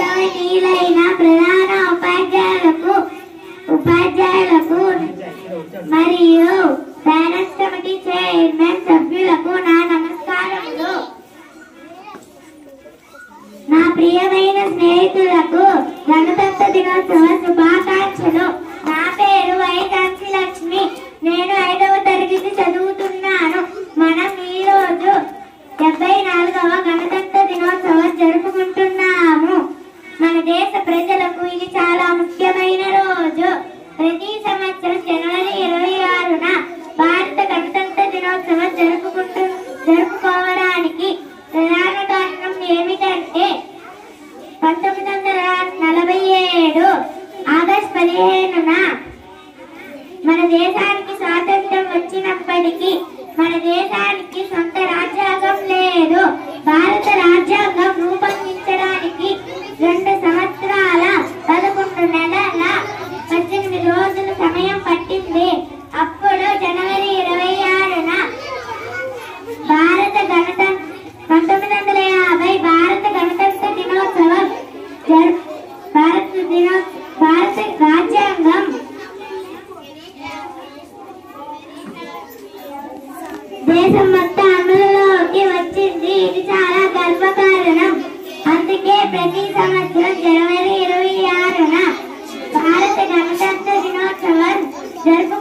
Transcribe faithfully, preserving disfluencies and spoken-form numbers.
గౌరవనీయులైన ప్రధాన ఉపాధ్యాయులకు ఉపాధ్యాయులకు మరియు పేరెంట్స్ కమిటీ చైర్మన్ సభ్యులకు నా నమస్కారములు. నా ప్రియమైన స్నేహితులకు గణతంత్ర దినోత్సవ శుభాకాంక్షలు. నా పేరు వై కాంతి లక్ష్మి. నేను ఐదవ తరగతి చదువుతున్నాను. మనం ఈ రోజు డెబ్బై నాలుగవ గణతంత్ర దినోత్సవం జరుపుకుంటున్నాము. మన దేశ ప్రజలకు ఇది చాలా ముఖ్యమైన రోజు. ప్రతి సంవత్సరం జనవరి ఇరవై ఆరున భారత గణతంత్ర దినోత్సవం జరుపుకుంటు జరుపుకోవడానికి ప్రధాన కారణం ఏమిటంటే పంతొమ్మిది వందల నలభై ఏడు ఆగస్టు పదిహేనున మన దేశానికి స్వాతంత్ర్యం వచ్చినప్పటికీ మన దేశానికి సొంత రాజ్యాంగం లేదు. భారత రాజ్యాంగం రూపొందించడానికి రెండు సంవత్సరాల పదకొండు నెలల పద్దెనిమిది రోజుల సమయం పట్టింది. అప్పుడు జనవరి ఇరవై ఆరున భారత గణతంత్ర పంతొమ్మిది వందల యాభై భారత గణతంత్ర దినోత్సవం భారత దినో భారత రాజ్యాంగం దేశం మొత్తం అమలులోకి వచ్చింది. ఇది చాలా గర్వకారణం. అందుకే ప్రతి సంవత్సరం జనవరి ఇరవై ఆరున భారత గణతంత్ర దినోత్సవం జరుపు